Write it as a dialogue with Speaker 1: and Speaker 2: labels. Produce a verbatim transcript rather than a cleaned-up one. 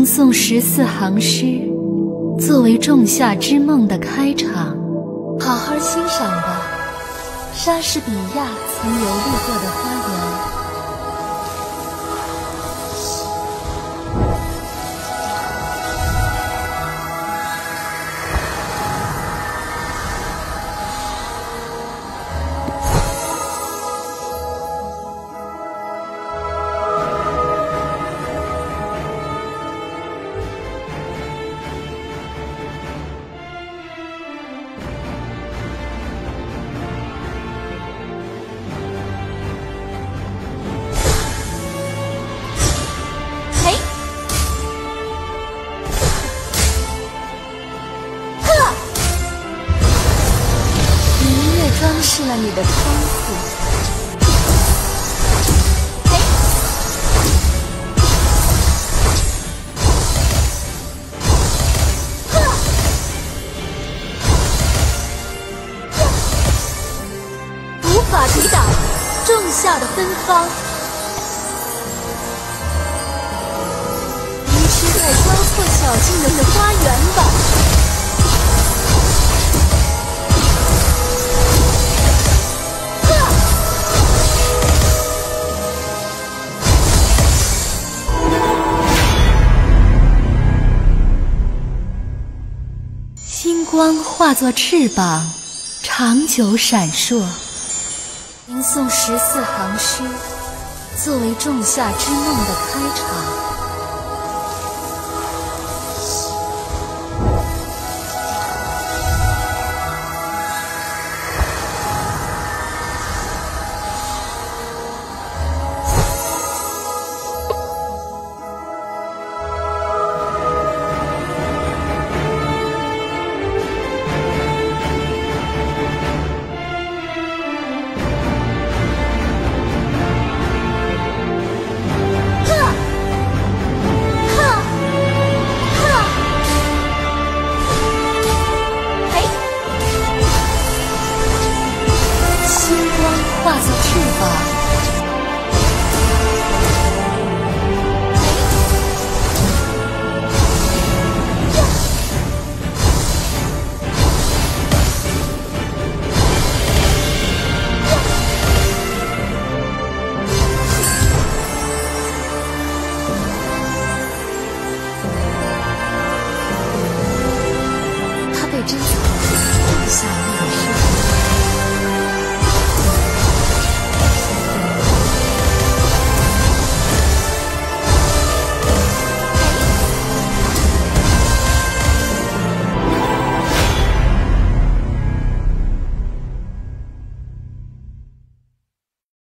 Speaker 1: 吟诵十四行诗，作为仲夏之梦的开场。好好欣赏吧，莎士比亚曾游历过的花园。装饰了你的窗户。嘿，呵，无法抵挡仲夏的芬芳。迷失在交错小径的花园吧。星光化作翅膀，长久闪烁。吟诵十四行诗，作为仲夏之梦的开场。化作翅膀，他被珍藏在仲夏夜的诗。